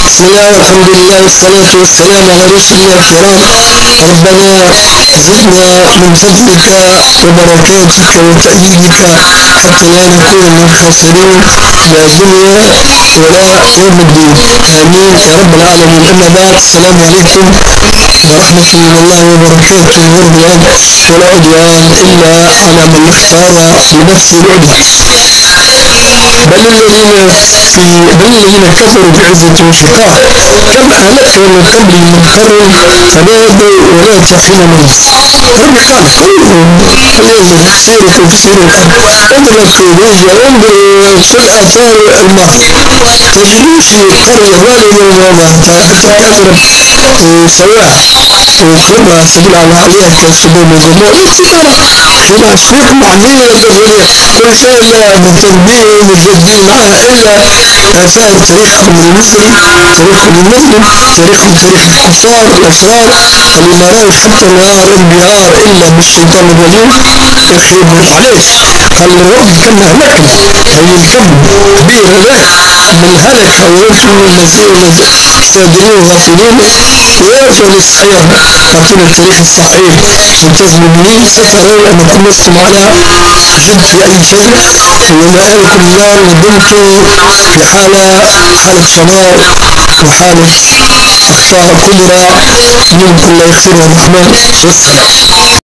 بسم الله والحمد لله والصلاة والسلام على رسولنا الكرام. ربنا زدنا من فضلك وبركاتك وتأييدك حتى لا نكون من الخاسرين لا دنيا ولا يوم الدين. آمين يا رب العالمين. أما بعد، السلام عليكم ورحمة الله وبركاته. ورضوان ولا عدوان إلا على من اختار لنفسه العدوان. بل الذين كفروا بعزة وشقاء كم أهلكنا من قبل من قرن فنادوا ولا حين منص. ربي قال اليوم سيروا انظر الكروبية، انظر في الآثار الماضية تجدون في قرية والدة وما تكاثر سواء وكما سبيل على عليها كسبيل مزمور اتكرا كما سوق معنية تقولي كل شيء لا مهتمين مجدين معها إلا فهم تاريخهم المصري، تاريخهم المظلم، تاريخهم تاريخ الكفار الأشرار اللي ما رايش حتى نهار انبهار إلا بالشيطان الرجيم. يخيب معليش قال الرب كم هلكنا هي الكم كبير هذاك من هلك وانتم سادرين غافلين ويرجعوا للصحيح. لكن التاريخ الصحيح ملتزمين سترون أنكم لستم على جد في أي شيء، ومآلكم النار ودمتم في حالة شمال وحالة أخطاء كبرى منكم لا يغفرها الرحمن والسلام.